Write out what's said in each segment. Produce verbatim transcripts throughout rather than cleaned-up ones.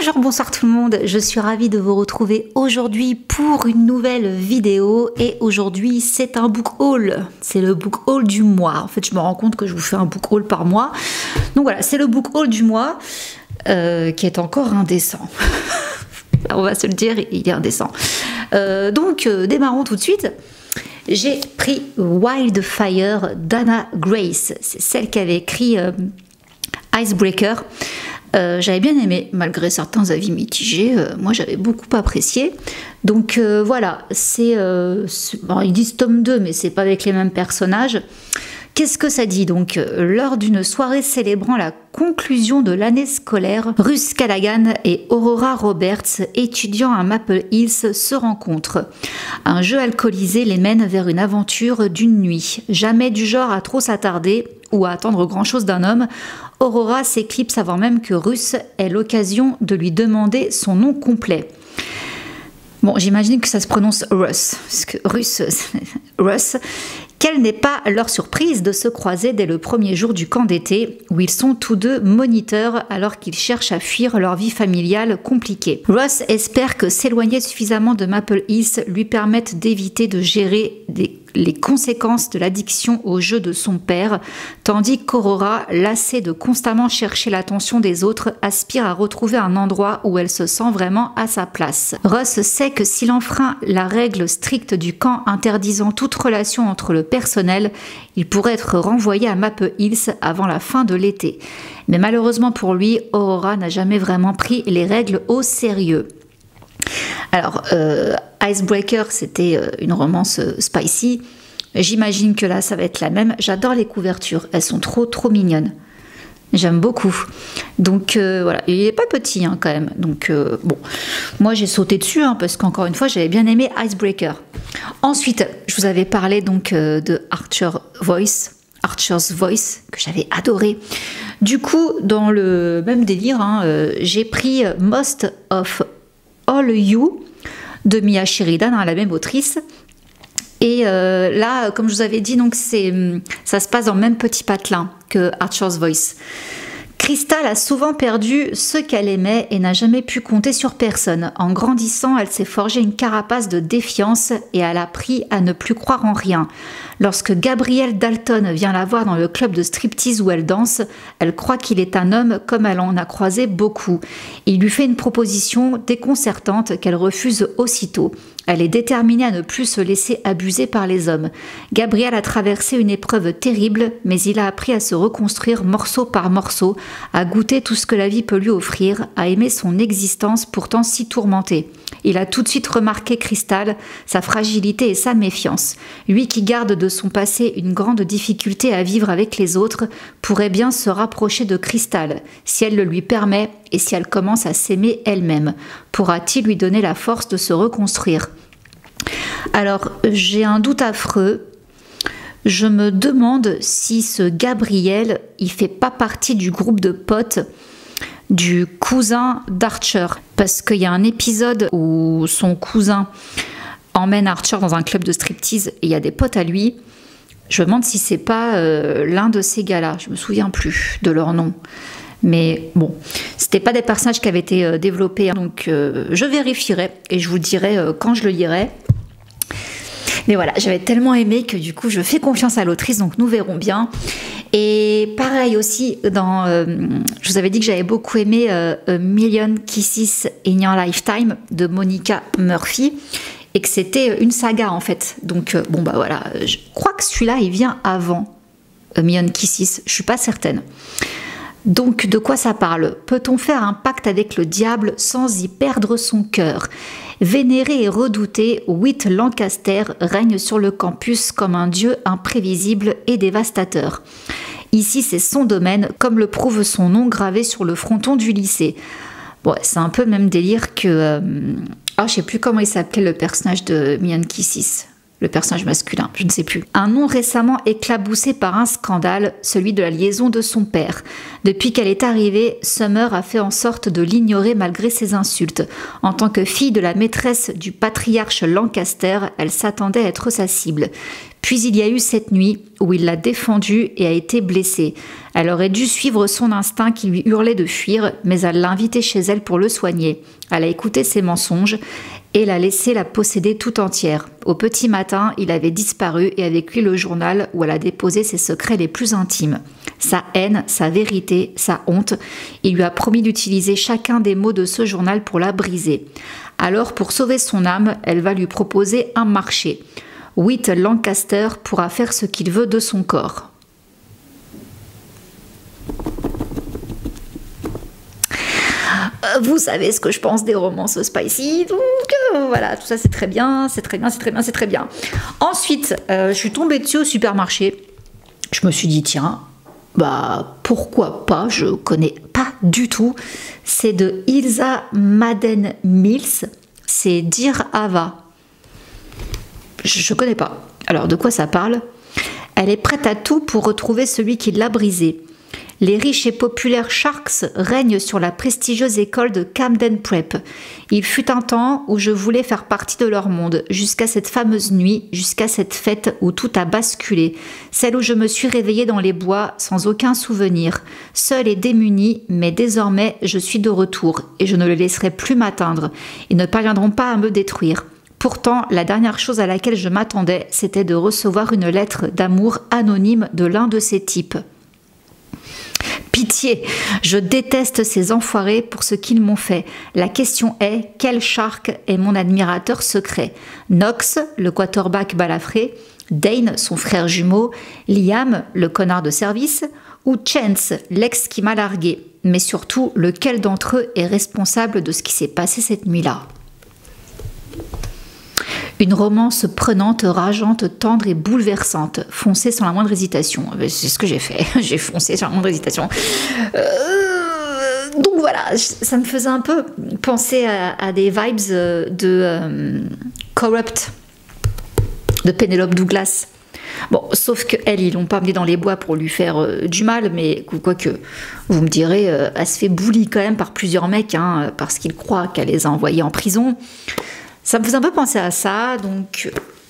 Bonjour, bonsoir tout le monde, je suis ravie de vous retrouver aujourd'hui pour une nouvelle vidéo et aujourd'hui c'est un book haul, c'est le book haul du mois. En fait je me rends compte que je vous fais un book haul par mois, donc voilà, c'est le book haul du mois euh, qui est encore indécent. On va se le dire, il est indécent. Euh, donc euh, démarrons tout de suite. J'ai pris Wildfire d'Anna Grace, c'est celle qui avait écrit euh, Icebreaker. Euh, j'avais bien aimé, malgré certains avis mitigés, euh, moi j'avais beaucoup apprécié. Donc euh, voilà, c'est... Euh, bon, ils disent tome deux, mais c'est pas avec les mêmes personnages. Qu'est-ce que ça dit donc? Lors d'une soirée célébrant la conclusion de l'année scolaire, Russ Callaghan et Aurora Roberts, étudiants à Maple Hills, se rencontrent. Un jeu alcoolisé les mène vers une aventure d'une nuit. Jamais du genre à trop s'attarder ou à attendre grand-chose d'un homme, Aurora s'éclipse avant même que Russ ait l'occasion de lui demander son nom complet. Bon, j'imagine que ça se prononce Russ, parce que Russ, Russ. Quelle n'est pas leur surprise de se croiser dès le premier jour du camp d'été, où ils sont tous deux moniteurs alors qu'ils cherchent à fuir leur vie familiale compliquée. Russ espère que s'éloigner suffisamment de Maple Hills lui permette d'éviter de gérer des les conséquences de l'addiction au jeu de son père, tandis qu'Aurora, lassée de constamment chercher l'attention des autres, aspire à retrouver un endroit où elle se sent vraiment à sa place. Russ sait que s'il enfreint la règle stricte du camp interdisant toute relation entre le personnel, il pourrait être renvoyé à Maple Hills avant la fin de l'été. Mais malheureusement pour lui, Aurora n'a jamais vraiment pris les règles au sérieux. Alors, euh, Icebreaker, c'était euh, une romance euh, spicy. J'imagine que là, ça va être la même. J'adore les couvertures. Elles sont trop, trop mignonnes. J'aime beaucoup. Donc, euh, voilà. Il n'est pas petit, hein, quand même. Donc, euh, bon. Moi, j'ai sauté dessus, hein, parce qu'encore une fois, j'avais bien aimé Icebreaker. Ensuite, je vous avais parlé donc euh, de Archer Voice. Archer's Voice, que j'avais adoré. Du coup, dans le même délire, hein, euh, j'ai pris Most of All You de Mia Sheridan, hein, la même autrice. Et euh, là, comme je vous avais dit, donc c'est, ça se passe dans le même petit patelin que Archer's Voice. Crystal a souvent perdu ce qu'elle aimait et n'a jamais pu compter sur personne. En grandissant, elle s'est forgée une carapace de défiance et elle a appris à ne plus croire en rien. Lorsque Gabriel Dalton vient la voir dans le club de striptease où elle danse, elle croit qu'il est un homme comme elle en a croisé beaucoup. Il lui fait une proposition déconcertante qu'elle refuse aussitôt. Elle est déterminée à ne plus se laisser abuser par les hommes. Gabriel a traversé une épreuve terrible, mais il a appris à se reconstruire morceau par morceau, à goûter tout ce que la vie peut lui offrir, à aimer son existence pourtant si tourmentée. Il a tout de suite remarqué Crystal, sa fragilité et sa méfiance. Lui qui garde de son passé une grande difficulté à vivre avec les autres, pourrait bien se rapprocher de Crystal, si elle le lui permet et si elle commence à s'aimer elle-même. Pourra-t-il lui donner la force de se reconstruire ? Alors, j'ai un doute affreux. Je me demande si ce Gabriel, il fait pas partie du groupe de potes du cousin d'Archer. Parce qu'il y a un épisode où son cousin emmène Archer dans un club de striptease et il y a des potes à lui. Je me demande si c'est pas euh, l'un de ces gars-là. Je me souviens plus de leur nom. Mais bon, c'était pas des personnages qui avaient été euh, développés. Hein, donc euh, je vérifierai et je vous dirai euh, quand je le lirai. Mais voilà, j'avais tellement aimé que du coup je fais confiance à l'autrice, donc nous verrons bien. Et pareil aussi, dans, euh, je vous avais dit que j'avais beaucoup aimé euh, A Million Kisses in Your Lifetime de Monica Murphy et que c'était une saga en fait. Donc euh, bon bah voilà, je crois que celui-là il vient avant A Million Kisses, je suis pas certaine. Donc de quoi ça parle? Peut-on faire un pacte avec le diable sans y perdre son cœur? Vénéré et redouté, Whit Lancaster règne sur le campus comme un dieu imprévisible et dévastateur. Ici, c'est son domaine, comme le prouve son nom gravé sur le fronton du lycée. Bon, c'est un peu le même délire que... Euh... Ah, je sais plus comment il s'appelait le personnage de Million Kisses. Le personnage masculin, je ne sais plus. Un nom récemment éclaboussé par un scandale, celui de la liaison de son père. Depuis qu'elle est arrivée, Summer a fait en sorte de l'ignorer malgré ses insultes. En tant que fille de la maîtresse du patriarche Lancaster, elle s'attendait à être sa cible. Puis il y a eu cette nuit où il l'a défendue et a été blessée. Elle aurait dû suivre son instinct qui lui hurlait de fuir, mais elle l'a invité chez elle pour le soigner. Elle a écouté ses mensonges et l'a laissé la posséder tout entière. Au petit matin, il avait disparu et avec lui le journal où elle a déposé ses secrets les plus intimes. Sa haine, sa vérité, sa honte. Il lui a promis d'utiliser chacun des mots de ce journal pour la briser. Alors, pour sauver son âme, elle va lui proposer un marché. Whit Lancaster pourra faire ce qu'il veut de son corps. Vous savez ce que je pense des romances spicy, donc euh, voilà, tout ça c'est très bien, c'est très bien, c'est très bien, c'est très bien. Ensuite, euh, je suis tombée dessus au supermarché. Je me suis dit, tiens, bah pourquoi pas, je connais pas du tout. C'est de Ilsa Madden Mills, c'est Dear Ava. Je ne connais pas. Alors, de quoi ça parle? Elle est prête à tout pour retrouver celui qui l'a brisé. Les riches et populaires Sharks règnent sur la prestigieuse école de Camden Prep. Il fut un temps où je voulais faire partie de leur monde, jusqu'à cette fameuse nuit, jusqu'à cette fête où tout a basculé, celle où je me suis réveillée dans les bois sans aucun souvenir, seule et démunie, mais désormais je suis de retour et je ne les laisserai plus m'atteindre. Ils ne parviendront pas à me détruire. Pourtant, la dernière chose à laquelle je m'attendais, c'était de recevoir une lettre d'amour anonyme de l'un de ces types. Pitié, je déteste ces enfoirés pour ce qu'ils m'ont fait. La question est, quel Shark est mon admirateur secret? Knox, le quarterback balafré, Dane, son frère jumeau, Liam, le connard de service, ou Chance, l'ex qui m'a largué. Mais surtout, lequel d'entre eux est responsable de ce qui s'est passé cette nuit-là? Une romance prenante, rageante, tendre et bouleversante. Foncez sans la moindre hésitation. C'est ce que j'ai fait. J'ai foncé sans la moindre hésitation. Euh, donc voilà, ça me faisait un peu penser à, à des vibes de euh, Corrupt, de Penelope Douglas. Bon, sauf qu'elle, ils l'ont pas amenée dans les bois pour lui faire euh, du mal, mais quoique, vous me direz, euh, elle se fait bully quand même par plusieurs mecs, hein, parce qu'ils croient qu'elle les a envoyés en prison. Ça me faisait un peu penser à ça, donc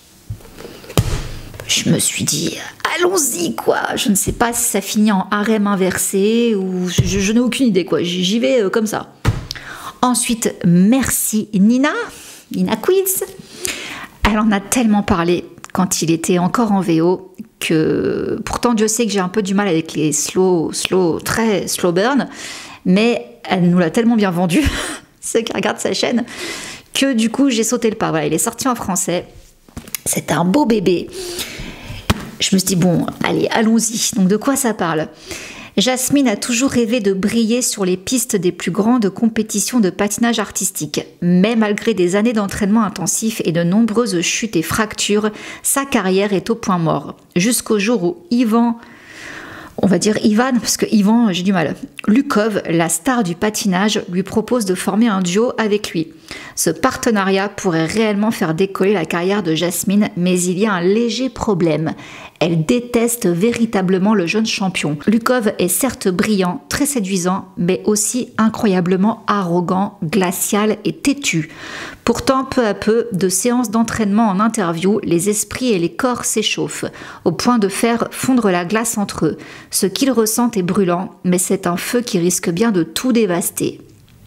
je me suis dit, allons-y quoi. Je ne sais pas si ça finit en harem inversé ou je, je, je n'ai aucune idée quoi. J'y vais euh, comme ça. Ensuite, merci Nina, Nina Quiz. Elle en a tellement parlé quand il était encore en V O que pourtant Dieu sait que j'ai un peu du mal avec les slow, slow, très slow burn, mais elle nous l'a tellement bien vendu, ceux qui regardent sa chaîne, que du coup j'ai sauté le pas. Voilà, il est sorti en français, c'est un beau bébé. Je me suis dit bon, allez, allons-y. Donc de quoi ça parle? Jasmine a toujours rêvé de briller sur les pistes des plus grandes compétitions de patinage artistique. Mais malgré des années d'entraînement intensif et de nombreuses chutes et fractures, sa carrière est au point mort. Jusqu'au jour où Ivan... On va dire Ivan, parce que Ivan, j'ai du mal. Lukov, la star du patinage, lui propose de former un duo avec lui. Ce partenariat pourrait réellement faire décoller la carrière de Jasmine, mais il y a un léger problème. Elle déteste véritablement le jeune champion. Lukov est certes brillant, très séduisant, mais aussi incroyablement arrogant, glacial et têtu. Pourtant, peu à peu, de séances d'entraînement en interview, les esprits et les corps s'échauffent, au point de faire fondre la glace entre eux. Ce qu'ils ressentent est brûlant, mais c'est un feu qui risque bien de tout dévaster.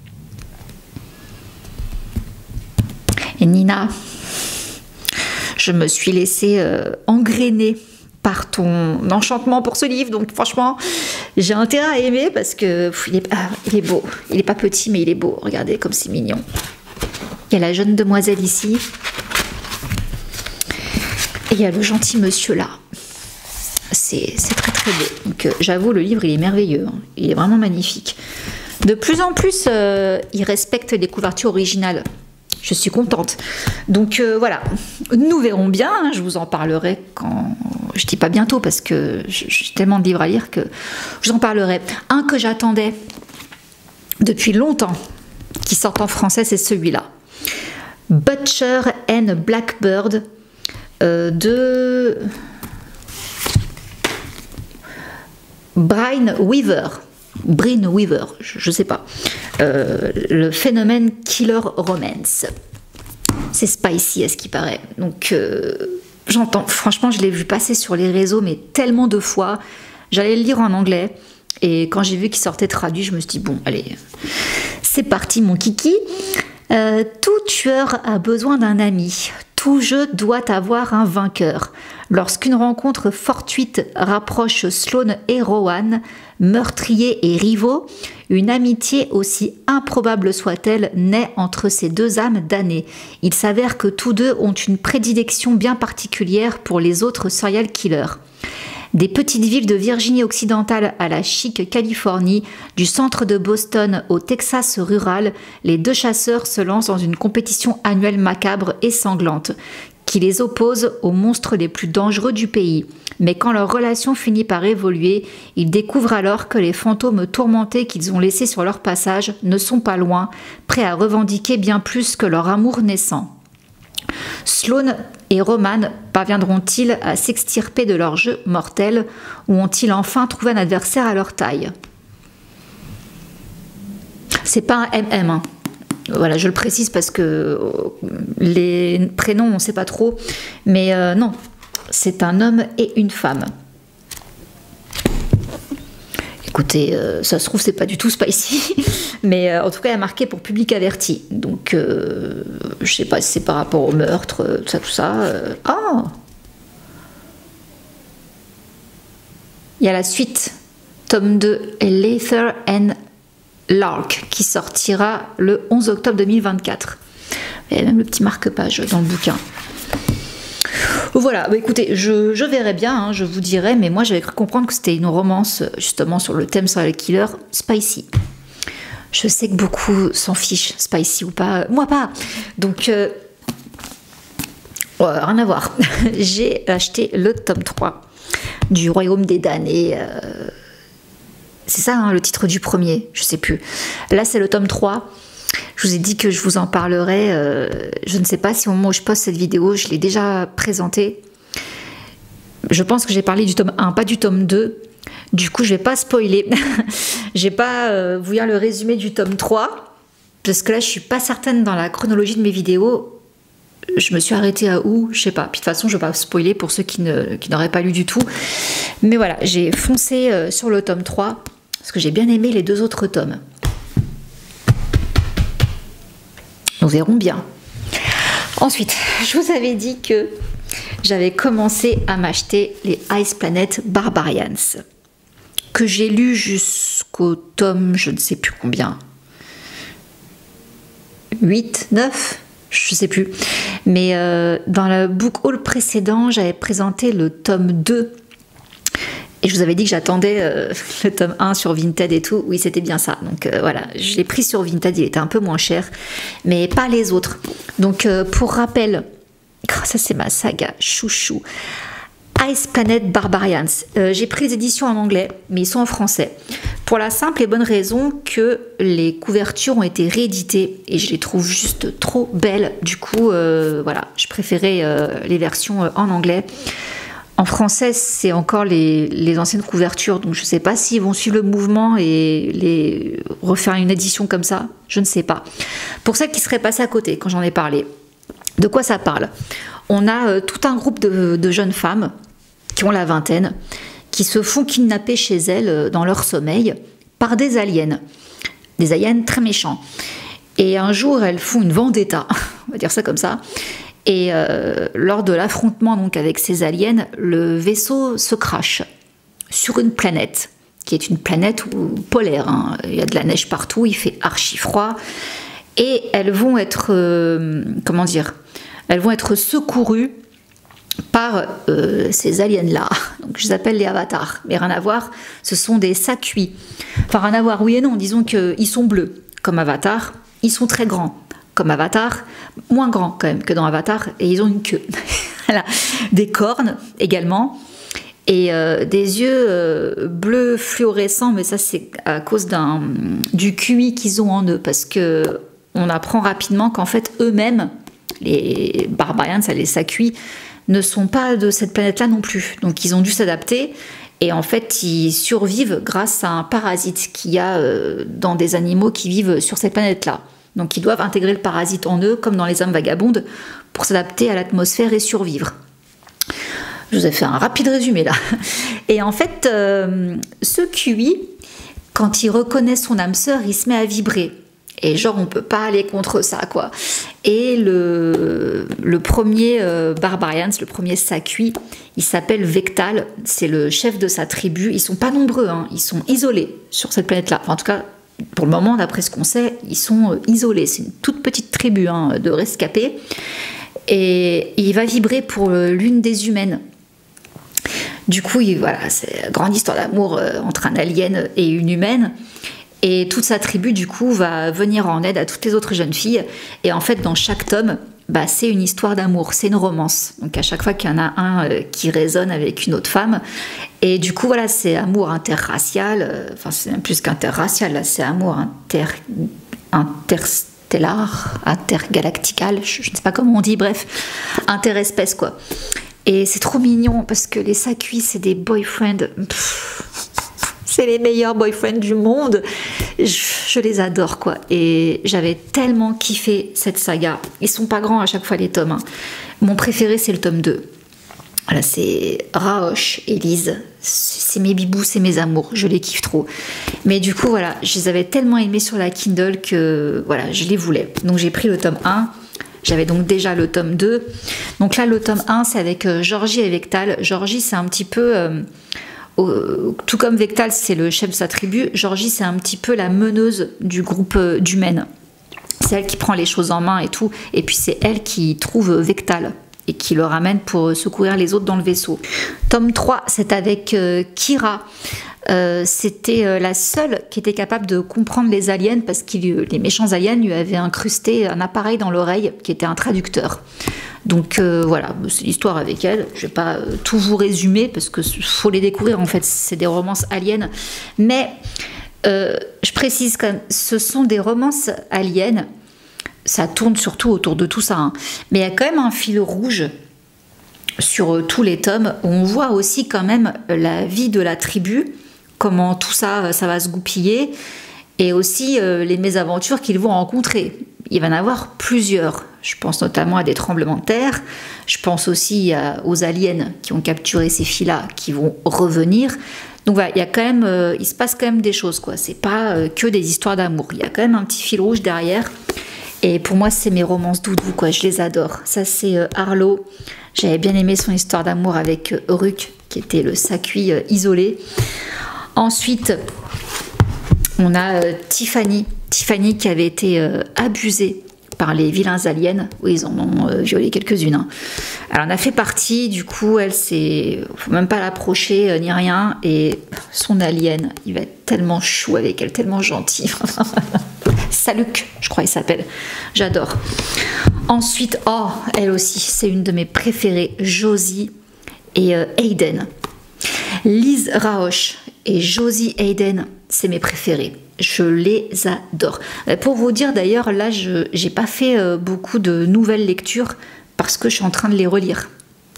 Et Nina, je me suis laissée euh, engrainer par ton enchantement pour ce livre, donc franchement, j'ai intérêt à aimer parce que pff, il, est, ah, il est beau. Il n'est pas petit, mais il est beau. Regardez comme c'est mignon. Il y a la jeune demoiselle ici. Et il y a le gentil monsieur là. C'est très très beau. Donc euh, j'avoue, le livre, il est merveilleux. Hein. Il est vraiment magnifique. De plus en plus, euh, il respecte les couvertures originales. Je suis contente. Donc euh, voilà, nous verrons bien. Hein. Je vous en parlerai quand... Je dis pas bientôt parce que j'ai tellement de livres à lire que je vous en parlerai. Un que j'attendais depuis longtemps, qui sort en français, c'est celui-là. Butcher and Blackbird euh, de Brian Weaver. Brian Weaver, je ne sais pas. Euh, le phénomène Killer Romance. C'est spicy à ce qui paraît. Donc euh, j'entends, franchement, je l'ai vu passer sur les réseaux, mais tellement de fois. J'allais le lire en anglais, et quand j'ai vu qu'il sortait traduit, je me suis dit, bon, allez, c'est parti, mon kiki. Euh, tout tueur a besoin d'un ami. Tout jeu doit avoir un vainqueur. Lorsqu'une rencontre fortuite rapproche Sloane et Rowan, meurtriers et rivaux, une amitié aussi improbable soit-elle naît entre ces deux âmes damnées. Il s'avère que tous deux ont une prédilection bien particulière pour les autres serial killers. Des petites villes de Virginie occidentale à la chic Californie, du centre de Boston au Texas rural, les deux chasseurs se lancent dans une compétition annuelle macabre et sanglante, qui les oppose aux monstres les plus dangereux du pays. Mais quand leur relation finit par évoluer, ils découvrent alors que les fantômes tourmentés qu'ils ont laissés sur leur passage ne sont pas loin, prêts à revendiquer bien plus que leur amour naissant. Sloane et Roman parviendront-ils à s'extirper de leur jeu mortel ou ont-ils enfin trouvé un adversaire à leur taille? C'est pas un M M, hein. Voilà, je le précise parce que les prénoms, on ne sait pas trop, mais euh, non, c'est un homme et une femme. Écoutez, euh, ça se trouve, c'est pas du tout spicy, mais euh, en tout cas, il y a marqué pour public averti. Donc, euh, je sais pas si c'est par rapport au meurtre, euh, tout ça, tout ça. Euh, ah Il y a la suite, tome deux, Lather and Lark, qui sortira le onze octobre deux mille vingt-quatre. Il y a même le petit marque-page dans le bouquin. Voilà, bah écoutez, je, je verrai bien, hein, je vous dirai, mais moi j'avais cru comprendre que c'était une romance justement sur le thème serial killer spicy. Je sais que beaucoup s'en fichent, spicy ou pas, moi pas. Donc, euh, ouais, rien à voir. J'ai acheté le tome trois du Royaume des damnés. Euh, c'est ça hein, le titre du premier, je sais plus. Là c'est le tome trois. Je vous ai dit que je vous en parlerai, euh, je ne sais pas si au moment où je poste cette vidéo, je l'ai déjà présenté. Je pense que j'ai parlé du tome un, pas du tome deux. Du coup, je ne vais pas spoiler. Je vais pas euh, vous lire le résumé du tome trois, parce que là, je ne suis pas certaine dans la chronologie de mes vidéos. Je me suis arrêtée à où? Je sais pas. Puis de toute façon, je ne vais pas spoiler pour ceux qui ne, qui n'auraient pas lu du tout. Mais voilà, j'ai foncé euh, sur le tome trois, parce que j'ai bien aimé les deux autres tomes. Nous verrons bien. Ensuite, je vous avais dit que j'avais commencé à m'acheter les Ice Planet Barbarians, que j'ai lu jusqu'au tome, je ne sais plus combien, huit, neuf, je ne sais plus. Mais euh, dans le book haul précédent, j'avais présenté le tome deux. Et je vous avais dit que j'attendais euh, le tome un sur Vinted et tout. Oui, c'était bien ça. Donc euh, voilà, je l'ai pris sur Vinted, il était un peu moins cher, mais pas les autres. Donc euh, pour rappel, oh, ça c'est ma saga chouchou. Ice Planet Barbarians. Euh, j'ai pris les éditions en anglais, mais ils sont en français. Pour la simple et bonne raison que les couvertures ont été rééditées et je les trouve juste trop belles. Du coup, euh, voilà, je préférais euh, les versions euh, en anglais. En français, c'est encore les, les anciennes couvertures, donc je ne sais pas s'ils vont suivre le mouvement et les refaire une édition comme ça, je ne sais pas. Pour celles qui seraient passées à côté, quand j'en ai parlé, de quoi ça parle? On a euh, tout un groupe de, de jeunes femmes qui ont la vingtaine, qui se font kidnapper chez elles euh, dans leur sommeil par des aliens, des aliens très méchants. Et un jour, elles font une vendetta, on va dire ça comme ça. Et euh, lors de l'affrontement donc avec ces aliens, le vaisseau se crache sur une planète, qui est une planète où, polaire. Hein. Il y a de la neige partout, il fait archi froid. Et elles vont être, euh, comment dire, elles vont être secourues par euh, ces aliens-là. Donc je les appelle les avatars, mais rien à voir, ce sont des Sakui. Enfin rien à voir, oui et non, disons qu'ils sont bleus comme Avatar, ils sont très grands. Comme Avatar, moins grand quand même que dans Avatar, et ils ont une queue. Voilà. Des cornes également, et euh, des yeux euh, bleus fluorescents, mais ça c'est à cause d'un, du Q I qu'ils ont en eux, parce que on apprend rapidement qu'en fait eux-mêmes, les Barbarians, les Sakui, ne sont pas de cette planète-là non plus. Donc ils ont dû s'adapter, et en fait ils survivent grâce à un parasite qu'il y a euh, dans des animaux qui vivent sur cette planète-là. Donc ils doivent intégrer le parasite en eux, comme dans les âmes vagabondes, pour s'adapter à l'atmosphère et survivre. Je vous ai fait un rapide résumé là. Et en fait, euh, ce Q I, quand il reconnaît son âme sœur, il se met à vibrer. Et genre, on peut pas aller contre ça, quoi. Et le, le premier euh, Barbarians, le premier Sakui, il s'appelle Vectal. C'est le chef de sa tribu. Ils sont pas nombreux, hein. Ils sont isolés sur cette planète-là. Enfin, en tout cas, pour le moment, d'après ce qu'on sait, ils sont euh, isolés. C'est une toute petite tribu hein, de rescapés. Et il va vibrer pour euh, l'une des humaines. Du coup, il, voilà, c'est une grande histoire d'amour euh, entre un alien et une humaine. Et toute sa tribu, du coup, va venir en aide à toutes les autres jeunes filles. Et en fait, dans chaque tome, bah, c'est une histoire d'amour, c'est une romance. Donc à chaque fois qu'il y en a un euh, qui résonne avec une autre femme. Et du coup, voilà, c'est amour interracial. Euh, enfin, c'est même plus qu'interracial, là, c'est amour inter, interstellar, intergalactical, je, je ne sais pas comment on dit, bref, interespèce, quoi. Et c'est trop mignon parce que les Sakui, c'est des boyfriends. Pff, c'est les meilleurs boyfriends du monde. Je, je les adore, quoi. Et j'avais tellement kiffé cette saga. Ils sont pas grands à chaque fois, les tomes. Hein. Mon préféré, c'est le tome deux. Voilà, c'est Raoche et Lise. C'est mes bibous, c'est mes amours. Je les kiffe trop. Mais du coup, voilà, je les avais tellement aimés sur la Kindle que voilà, je les voulais. Donc j'ai pris le tome un. J'avais donc déjà le tome deux. Donc là, le tome un, c'est avec euh, Georgie et Vectal. Georgie, c'est un petit peu... Euh, euh, tout comme Vectal, c'est le chef de sa tribu. Georgie, c'est un petit peu la meneuse du groupe euh, d'humaines. C'est elle qui prend les choses en main et tout. Et puis c'est elle qui trouve Vectal et qui le ramène pour secourir les autres dans le vaisseau. Tome trois, c'est avec euh, Kira. Euh, c'était euh, la seule qui était capable de comprendre les aliens parce que les méchants aliens lui avaient incrusté un appareil dans l'oreille qui était un traducteur. Donc euh, voilà, c'est l'histoire avec elle. Je vais pas euh, tout vous résumer parce que faut les découvrir en fait, c'est des romances aliens. Mais euh, je précise quand même, ce sont des romances aliens. Ça tourne surtout autour de tout ça. Hein. Mais il y a quand même un fil rouge sur euh, tous les tomes où on voit aussi quand même la vie de la tribu. Comment tout ça, ça va se goupiller, et aussi euh, les mésaventures qu'ils vont rencontrer. Il va y en avoir plusieurs. Je pense notamment à des tremblements de terre. Je pense aussi à, aux aliens qui ont capturé ces filles-là, qui vont revenir. Donc voilà, il y a quand même, euh, il se passe quand même des choses, quoi. C'est pas euh, que des histoires d'amour. Il y a quand même un petit fil rouge derrière. Et pour moi, c'est mes romances doudou, quoi. Je les adore. Ça, c'est euh, Arlo. J'avais bien aimé son histoire d'amour avec euh, Uruk, qui était le Sakui euh, isolé. Ensuite, on a euh, Tiffany. Tiffany qui avait été euh, abusée par les vilains aliens. Oui, ils en ont euh, violé quelques-unes. Hein. Elle en a fait partie. Du coup, elle, c'est... faut même pas l'approcher euh, ni rien. Et son alien, il va être tellement chou avec elle, tellement gentil. Saluk, je crois il s'appelle. J'adore. Ensuite, oh, elle aussi, c'est une de mes préférées. Josie et euh, Aiden. Lise Raoche et Josie Aiden, c'est mes préférés. Je les adore. Pour vous dire d'ailleurs, là, je n'ai pas fait euh, beaucoup de nouvelles lectures parce que je suis en train de les relire.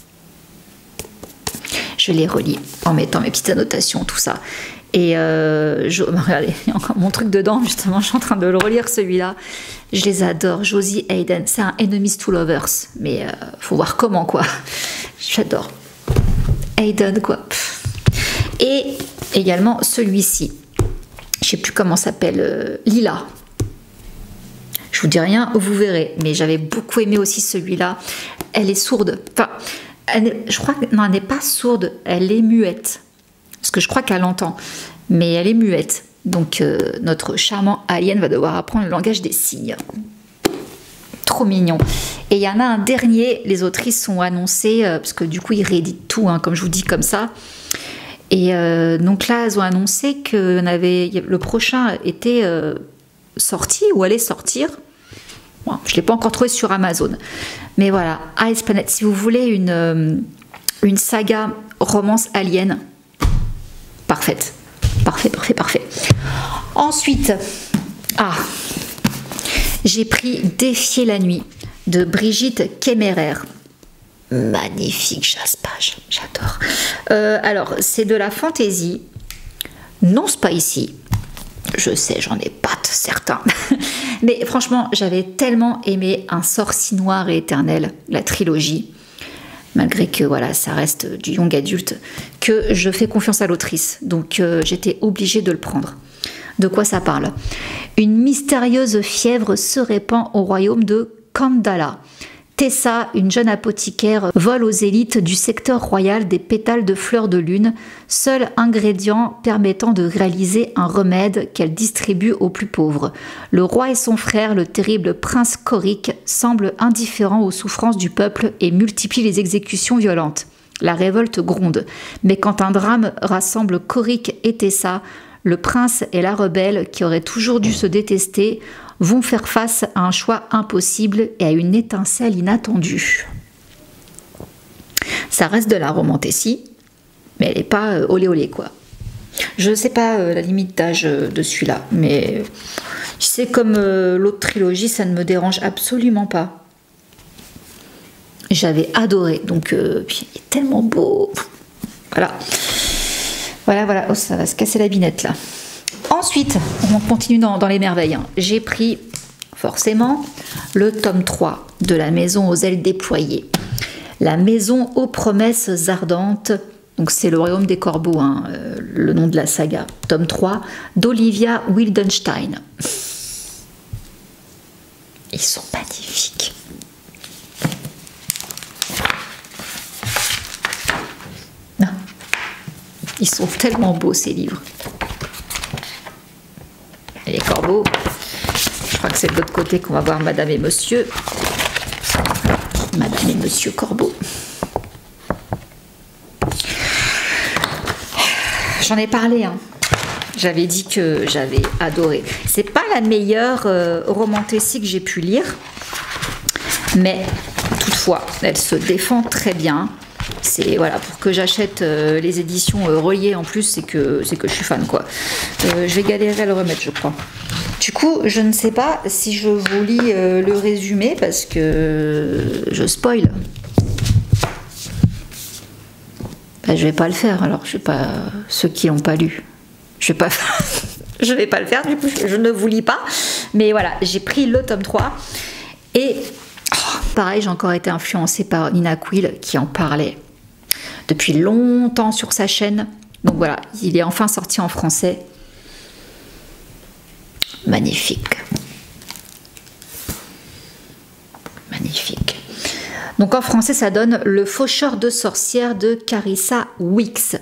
Je les relis en mettant mes petites annotations, tout ça. Et euh, je, regardez, il y a encore mon truc dedans, justement, je suis en train de le relire celui-là. Je les adore. Josie Aiden, c'est un Enemies to Lovers, mais euh, faut voir comment, quoi. J'adore. Aiden, quoi. Et également celui-ci. Je sais plus comment s'appelle, euh, Lila. Je vous dis rien, vous verrez. Mais j'avais beaucoup aimé aussi celui-là. Elle est sourde. Enfin, elle, je crois que non, elle n'est pas sourde. Elle est muette. Parce que je crois qu'elle entend. Mais elle est muette. Donc euh, notre charmant alien va devoir apprendre le langage des signes. Trop mignon. Et il y en a un dernier. Les autrices sont annoncées euh, parce que du coup ils rééditent tout, hein, comme je vous dis comme ça. Et euh, donc là, elles ont annoncé que on avait, le prochain était euh, sorti ou allait sortir. Bon, je ne l'ai pas encore trouvé sur Amazon. Mais voilà, Ice Planet, si vous voulez une, euh, une saga romance alien, parfaite. Parfait, parfait, parfait. Ensuite, ah, j'ai pris Défier la nuit de Brigitte Kemmerer. Magnifique chasse-page, j'adore. Euh, alors, c'est de la fantaisie, non spicy. Je sais, j'en ai pas de certains. Mais franchement, j'avais tellement aimé Un sorcier noir et éternel, la trilogie. malgré que voilà, ça reste du young adulte, que je fais confiance à l'autrice. Donc euh, j'étais obligée de le prendre. De quoi ça parle? Une mystérieuse fièvre se répand au royaume de Kandala. Tessa, une jeune apothicaire, vole aux élites du secteur royal des pétales de fleurs de lune, seul ingrédient permettant de réaliser un remède qu'elle distribue aux plus pauvres. Le roi et son frère, le terrible prince Korik, semblent indifférents aux souffrances du peuple et multiplient les exécutions violentes. La révolte gronde, mais quand un drame rassemble Korik et Tessa, le prince et la rebelle, qui auraient toujours dû se détester, vont faire face à un choix impossible et à une étincelle inattendue. Ça reste de la romantécie, mais elle n'est pas euh, olé olé quoi. Je ne sais pas euh, la limite d'âge euh, de celui-là, mais c'est comme euh, l'autre trilogie, ça ne me dérange absolument pas. J'avais adoré, donc euh, puis il est tellement beau. Voilà. Voilà, voilà, oh, ça va se casser la binette là. Ensuite, on continue dans, dans les merveilles. Hein. J'ai pris forcément le tome trois de La Maison aux ailes déployées. La Maison aux promesses ardentes. Donc c'est le royaume des corbeaux, hein, euh, le nom de la saga. Tome trois d'Olivia Wildenstein. Ils sont magnifiques. Non. Ils sont tellement beaux ces livres. Et les corbeaux, je crois que c'est de l'autre côté qu'on va voir Madame et Monsieur. Madame et Monsieur Corbeau. J'en ai parlé, hein. J'avais dit que j'avais adoré. C'est pas la meilleure euh, romantécie que j'ai pu lire, mais toutefois, elle se défend très bien. C'est voilà, pour que j'achète euh, les éditions euh, reliées en plus, c'est que c'est que je suis fan quoi. Euh, je vais galérer à le remettre, je crois. Du coup, je ne sais pas si je vous lis euh, le résumé parce que je spoil. Ben, je vais pas le faire. Alors, je sais pas ceux qui l'ont pas lu. Je vais pas, je vais pas le faire. Du coup, je ne vous lis pas. Mais voilà, j'ai pris le tome trois et oh, pareil, j'ai encore été influencée par Nina Quill qui en parlait depuis longtemps sur sa chaîne. Donc voilà, il est enfin sorti en français. Magnifique. Magnifique. Donc en français, ça donne Le Faucheur de sorcières de Carissa Wicks.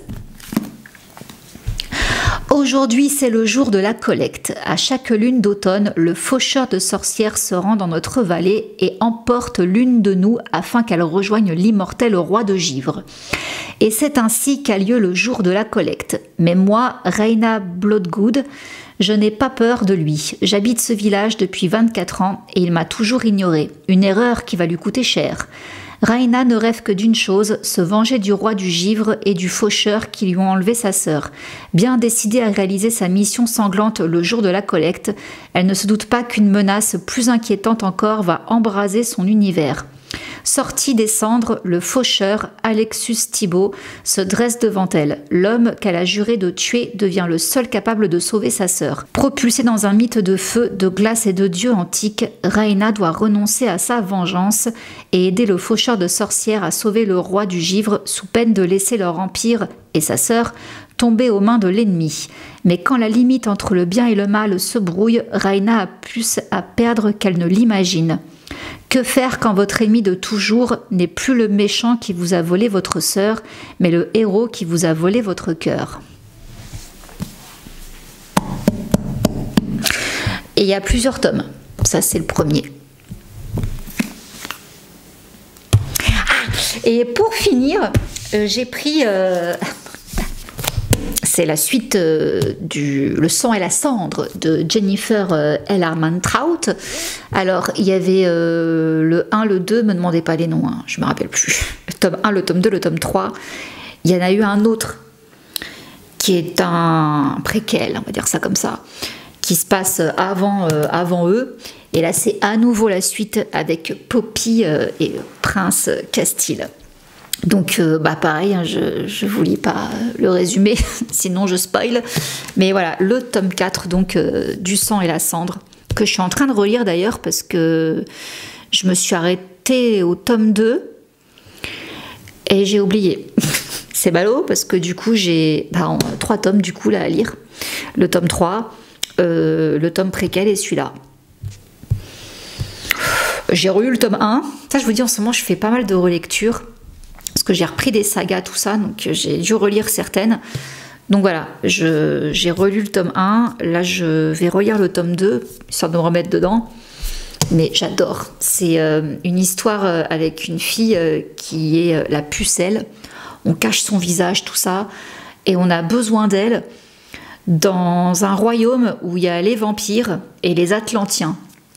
Aujourd'hui, c'est le jour de la collecte. À chaque lune d'automne, le faucheur de sorcières se rend dans notre vallée et emporte l'une de nous afin qu'elle rejoigne l'immortel roi de givre. Et c'est ainsi qu'a lieu le jour de la collecte. Mais moi, Rayna Bloodgood, je n'ai pas peur de lui. J'habite ce village depuis vingt-quatre ans et il m'a toujours ignoré. Une erreur qui va lui coûter cher. Rayna ne rêve que d'une chose, se venger du roi du givre et du faucheur qui lui ont enlevé sa sœur. Bien décidée à réaliser sa mission sanglante le jour de la collecte, elle ne se doute pas qu'une menace plus inquiétante encore va embraser son univers. Sorti des cendres, le faucheur, Alexus Thibault, se dresse devant elle. L'homme qu'elle a juré de tuer devient le seul capable de sauver sa sœur. Propulsée dans un mythe de feu, de glace et de dieux antiques, Rayna doit renoncer à sa vengeance et aider le faucheur de sorcières à sauver le roi du givre sous peine de laisser leur empire et sa sœur tomber aux mains de l'ennemi. Mais quand la limite entre le bien et le mal se brouille, Rayna a plus à perdre qu'elle ne l'imagine. Que faire quand votre ennemi de toujours n'est plus le méchant qui vous a volé votre sœur, mais le héros qui vous a volé votre cœur? Et il y a plusieurs tomes. Ça, c'est le premier. Ah, et pour finir, euh, j'ai pris... Euh... C'est la suite euh, du Le sang et la cendre de Jennifer euh, L. Armentrout. Alors, il y avait euh, le un, le deux, me demandez pas les noms, hein, je me rappelle plus. Le tome un, le tome deux, le tome trois. Il y en a eu un autre qui est un préquel, on va dire ça comme ça, qui se passe avant, euh, avant eux. Et là, c'est à nouveau la suite avec Poppy euh, et Prince Castile. Donc, euh, bah pareil, hein, je ne vous lis pas le résumé, sinon je spoil. Mais voilà, le tome quatre, donc euh, du sang et la cendre, que je suis en train de relire d'ailleurs parce que je me suis arrêtée au tome deux. et j'ai oublié. C'est ballot parce que du coup j'ai bah, trois tomes du coup là à lire. Le tome trois, euh, le tome préquel et celui-là. J'ai relu le tome un. Ça, je vous dis, en ce moment, je fais pas mal de relectures. Parce que j'ai repris des sagas, tout ça. Donc, j'ai dû relire certaines. Donc, voilà. J'ai relu le tome un. Là, je vais relire le tome deux, histoire de me remettre dedans. Mais j'adore. C'est euh, une histoire euh, avec une fille euh, qui est euh, la pucelle. On cache son visage, tout ça. Et on a besoin d'elle dans un royaume où il y a les vampires et les Atlantiens.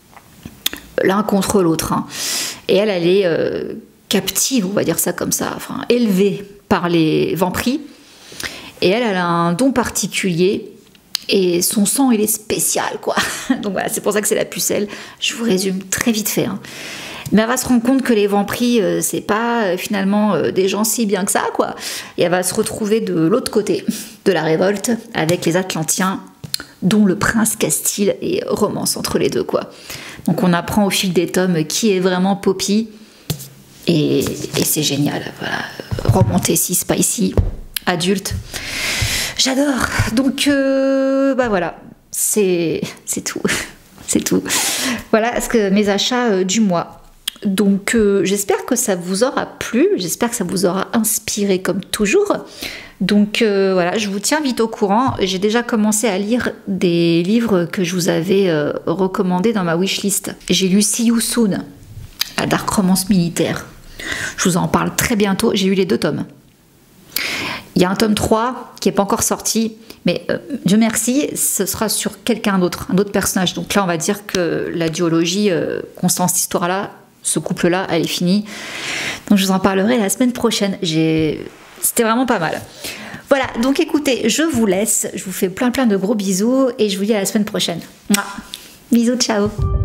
L'un contre l'autre. Hein. Et elle, elle est euh, captive, on va dire ça comme ça, enfin élevée par les vampires. Et elle, elle a un don particulier. Et son sang, il est spécial, quoi. Donc voilà, c'est pour ça que c'est la pucelle. Je vous résume très vite fait. Hein. Mais elle va se rendre compte que les vampires, euh, c'est pas euh, finalement euh, des gens si bien que ça, quoi. Et elle va se retrouver de l'autre côté de la révolte avec les Atlantiens, dont le prince Castile, et romance entre les deux, quoi. Donc on apprend au fil des tomes qui est vraiment Poppy, et, et c'est génial, voilà. Remonter si spicy, adulte, j'adore. Donc euh, bah voilà, c'est c'est tout, c'est tout. Voilà ce que mes achats euh, du mois. Donc euh, j'espère que ça vous aura plu, j'espère que ça vous aura inspiré comme toujours. Donc euh, voilà, je vous tiens vite au courant. J'ai déjà commencé à lire des livres que je vous avais euh, recommandés dans ma wishlist. J'ai lu See You Soon, la dark romance militaire. Je vous en parle très bientôt, j'ai lu les deux tomes. Il y a un tome trois qui n'est pas encore sorti, mais euh, Dieu merci, ce sera sur quelqu'un d'autre, un autre personnage. Donc là, on va dire que la duologie euh, concernant cette histoire-là, ce couple-là, elle est finie. Donc je vous en parlerai la semaine prochaine. C'était vraiment pas mal. Voilà, donc écoutez, je vous laisse. Je vous fais plein plein de gros bisous et je vous dis à la semaine prochaine. Mouah. Bisous, ciao.